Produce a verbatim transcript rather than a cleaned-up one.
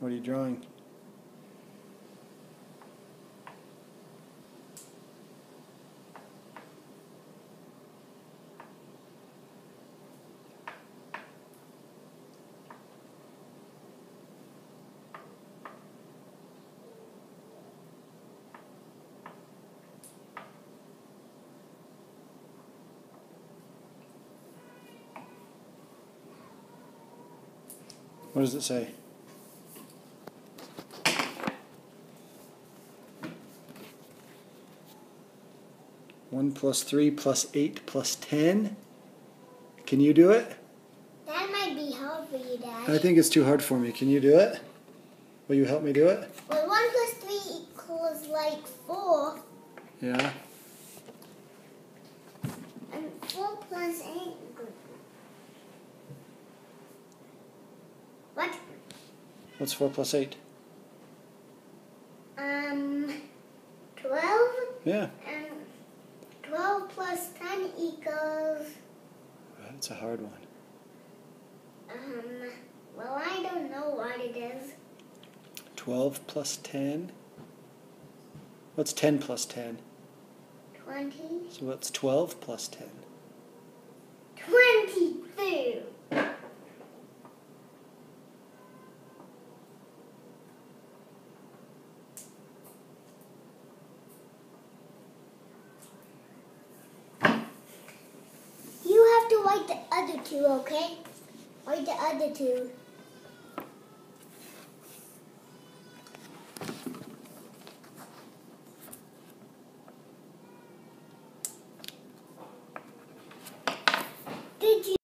What are you drawing? What does it say? One plus three plus eight plus ten. Can you do it? That might be hard for you, Dad. I think it's too hard for me. Can you do it? Will you help me do it? Well, one plus three equals like four. Yeah. And four plus eight. What? What's four plus eight? Um, twelve. Yeah. And twelve plus ten equals. That's a hard one. Um. Well, I don't know what it is. Twelve plus ten. What's ten plus ten? Twenty. So what's twelve plus ten? Twenty-two. You have to write the other two, okay? Write the other two.